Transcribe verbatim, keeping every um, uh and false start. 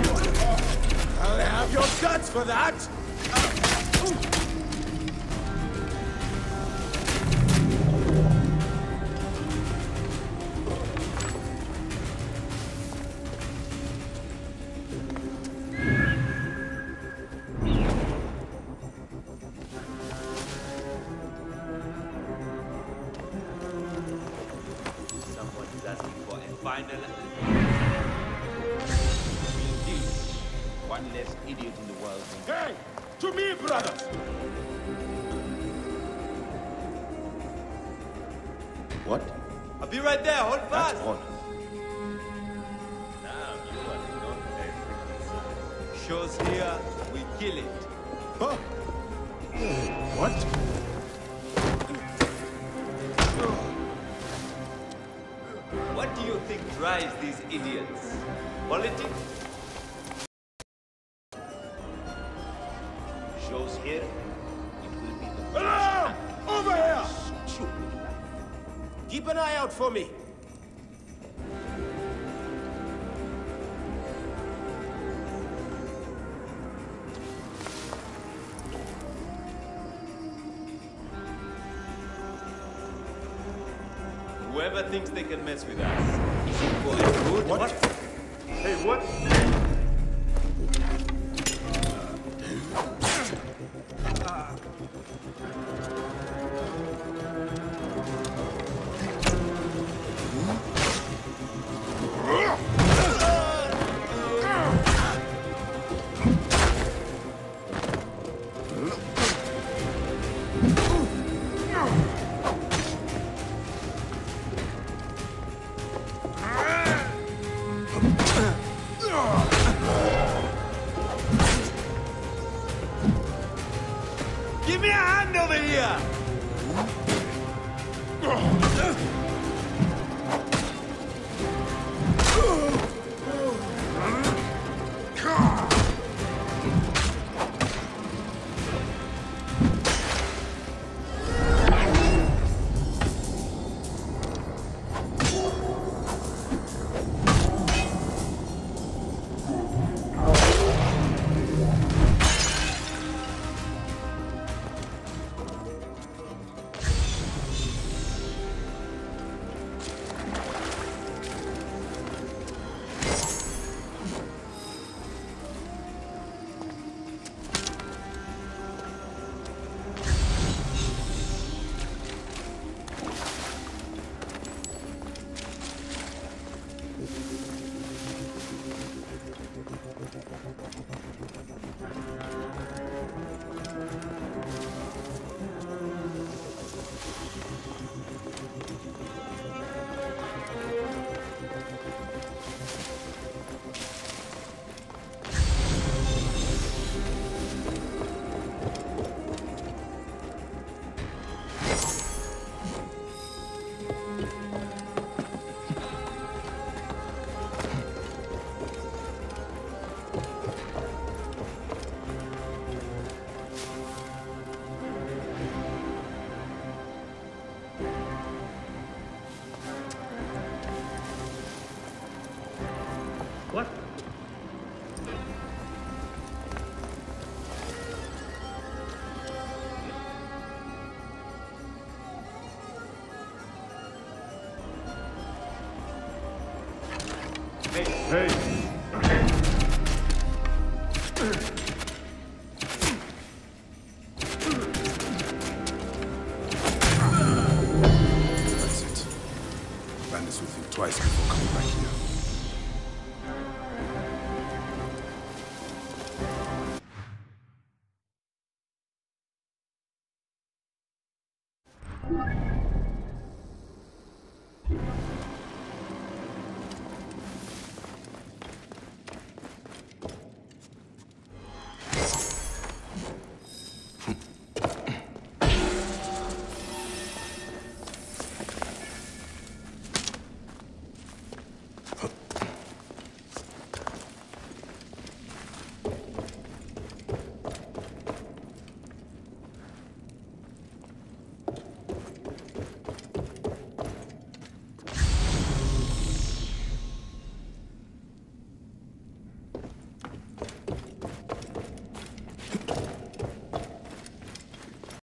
I'll have your guts for that! Someone's asking for a final... One less idiot in the world. Hey! To me, brothers! What? I'll be right there, hold fast! That's odd. Now you are not very Shows here, we kill it. Huh? What? What do you think drives these idiots? Politics? Shows here, it will be the... Hello! Over here! Stupid. Keep an eye out for me. Whoever thinks they can mess with us is in for a good... What? Hey, what? Give me a hand over here! What? Hey, Hey! That's it. Bandits will think twice before coming back here.